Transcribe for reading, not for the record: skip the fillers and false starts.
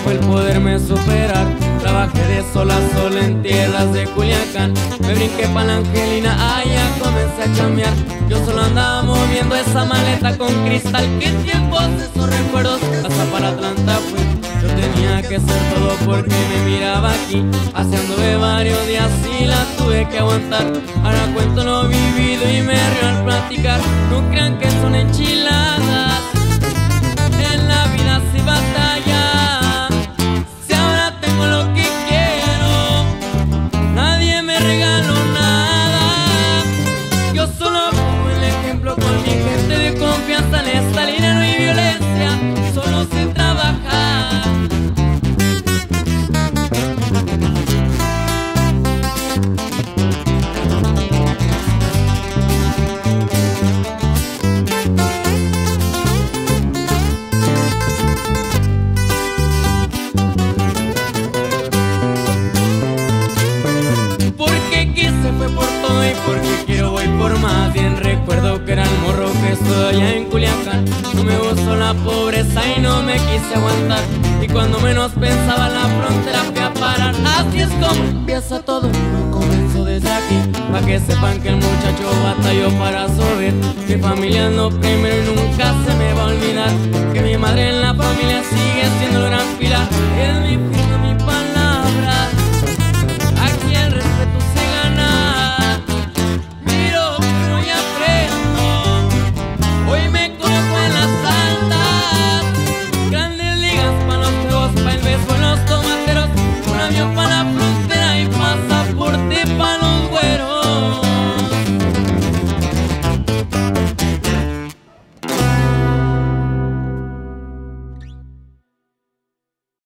fue el poderme superar. Trabajé de sol a sol en tierras de Culiacán. Me brinqué pa' la Angelina, allá comencé a chambear. Yo solo andaba moviendo esa maleta con cristal. ¿Qué tiempos esos recuerdos? Hasta para Atlanta fui. Yo tenía que hacer todo porque me miraba aquí. Haciéndome varios días y la tuve que aguantar. Ahora cuento lo vivido y me río al platicar. No crean que son enchiladas, en la vida sí batalla. Si ahora tengo lo que quiero, nadie me regaló nada. Yo solo pongo el ejemplo con mi gente de confianza. En esta línea no hay violencia, solo sin trabajar. Fue por todo y porque quiero voy por más. Bien recuerdo que era el morro que estoy allá en Culiacán. No me gustó la pobreza y no me quise aguantar. Y cuando menos pensaba la frontera fui a parar. Así es como empieza todo, comenzó desde aquí. Pa' que sepan que el muchacho batalló para subir. Mi familia es lo primero y nunca se me va a olvidar. Que mi madre en la familia sigue siendo el gran pilar. Es mi